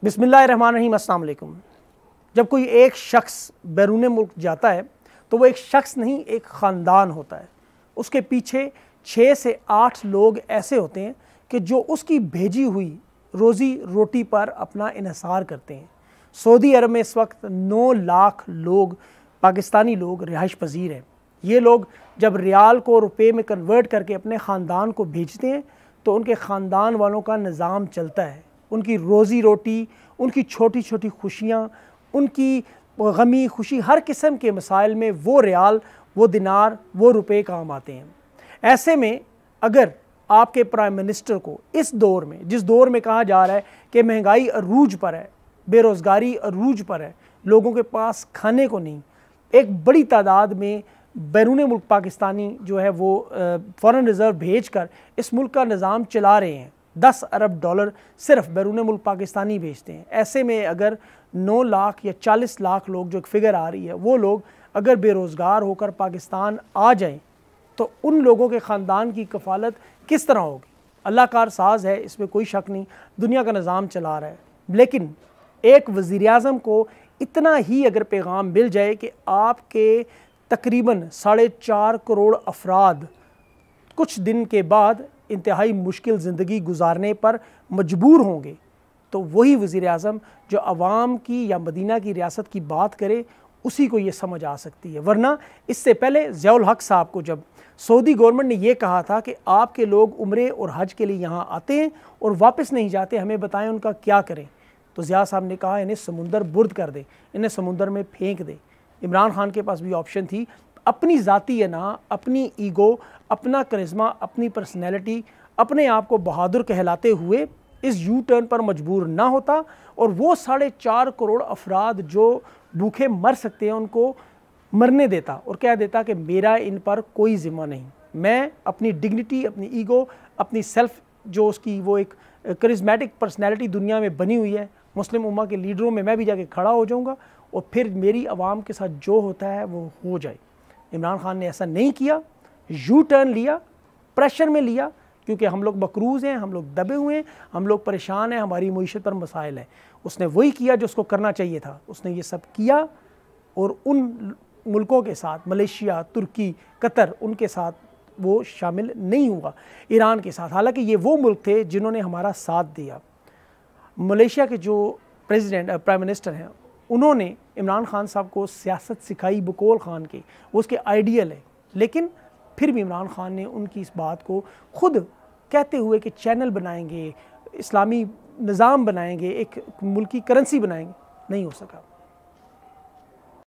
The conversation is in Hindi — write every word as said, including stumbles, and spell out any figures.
बिस्मिल्लाहिर्रहमानिर्रहीम, अस्सलाम वालेकुम। जब कोई एक शख्स बैरून मुल्क जाता है तो वो एक शख्स नहीं, एक ख़ानदान होता है। उसके पीछे छः से आठ लोग ऐसे होते हैं कि जो उसकी भेजी हुई रोज़ी रोटी पर अपना इन्हिसार करते हैं। सऊदी अरब में इस वक्त नौ लाख लोग, पाकिस्तानी लोग रिहाइश पजीर हैं। ये लोग जब रियाल को रुपए में कन्वर्ट करके अपने ख़ानदान को भेजते हैं तो उनके ख़ानदान वालों का निज़ाम चलता है। उनकी रोज़ी रोटी, उनकी छोटी छोटी खुशियाँ, उनकी गमी खुशी, हर किस्म के मसाइल में वो रियाल, वो दिनार, वो रुपए काम आते हैं। ऐसे में अगर आपके प्राइम मिनिस्टर को इस दौर में, जिस दौर में कहा जा रहा है कि महंगाई अरूज पर है, बेरोज़गारी अरूज पर है, लोगों के पास खाने को नहीं, एक बड़ी तादाद में बैरून मुल्क पाकिस्तानी जो है वो फ़ॉरेन रिज़र्व भेज कर इस मुल्क का निज़ाम चला रहे हैं। दस अरब डॉलर सिर्फ बैरून मुल्क पाकिस्तानी भेजते हैं। ऐसे में अगर नौ लाख या चालीस लाख लोग, जो एक फ़िगर आ रही है, वो लोग अगर बेरोज़गार होकर पाकिस्तान आ जाएं तो उन लोगों के ख़ानदान की कफ़ालत किस तरह होगी। अल्लाह कार साज़ है, इसमें कोई शक नहीं, दुनिया का निज़ाम चला रहा है। लेकिन एक वज़ीर-ए-आज़म को इतना ही अगर पैगाम मिल जाए कि आपके तकरीबन साढ़े चार करोड़ अफराद कुछ दिन के बाद इंतहाई मुश्किल ज़िंदगी गुजारने पर मजबूर होंगे, तो वही वज़ीर-ए-आज़म जो अवाम की या मदीना की रियासत की बात करे, उसी को ये समझ आ सकती है। वरना इससे पहले ज़ियाउल हक साहब को जब सऊदी गवर्नमेंट ने ये कहा था कि आपके लोग उम्रे और हज के लिए यहाँ आते हैं और वापस नहीं जाते, हमें बताएं उनका क्या करें, तो ज़िया साहब ने कहा इन्हें समुंदर बुर्द कर दे, इन्हें समुंदर में फेंक दे। इमरान खान के पास भी ऑप्शन थी, अपनी ज़ाती अना, अपनी ईगो, अपना करिश्मा, अपनी पर्सनैलिटी, अपने आप को बहादुर कहलाते हुए इस यू टर्न पर मजबूर ना होता और वो साढ़े चार करोड़ अफराद जो भूखे मर सकते हैं उनको मरने देता और कह देता कि मेरा इन पर कोई ज़िम्मा नहीं। मैं अपनी डिग्निटी, अपनी ईगो, अपनी सेल्फ, जो उसकी वो एक करिश्मेटिक पर्सनैलिटी दुनिया में बनी हुई है, मुस्लिम उम्मा के लीडरों में मैं भी जाके खड़ा हो जाऊँगा और फिर मेरी आवाम के साथ जो होता है वो हो जाए। इमरान खान ने ऐसा नहीं किया, यू टर्न लिया, प्रेशर में लिया, क्योंकि हम लोग मकरूज़ हैं, हम लोग दबे हुए हैं, हम लोग परेशान हैं, हमारी मईशत पर मसाइल हैं। उसने वही किया जो उसको करना चाहिए था, उसने ये सब किया और उन मुल्कों के साथ, मलेशिया, तुर्की, कतर, उनके साथ वो शामिल नहीं हुआ, ईरान के साथ। हालांकि ये वो मुल्क थे जिन्होंने हमारा साथ दिया। मलेशिया के जो प्रेसिडेंट, प्राइम मिनिस्टर हैं, उन्होंने इमरान खान साहब को सियासत सिखाई बकौल खान के, वो उसके आइडियल है। लेकिन फिर भी इमरान खान ने उनकी इस बात को खुद कहते हुए कि चैनल बनाएंगे, इस्लामी निज़ाम बनाएंगे, एक मुल्की करेंसी बनाएंगे, नहीं हो सका।